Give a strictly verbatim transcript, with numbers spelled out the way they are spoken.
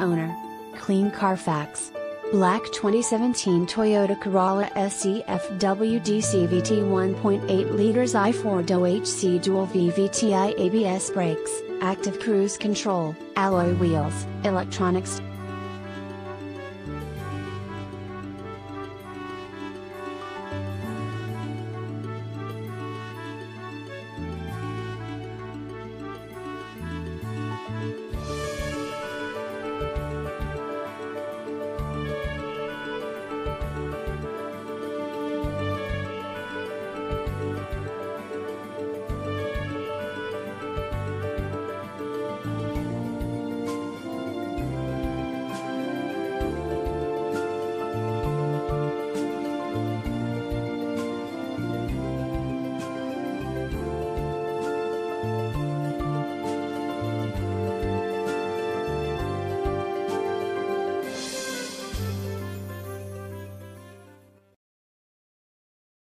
owner. Clean Carfax. Black twenty seventeen Toyota Corolla S E F W D C V T one point eight liters i four D O H C dual V V T I A B S brakes, active cruise control, alloy wheels, electronics.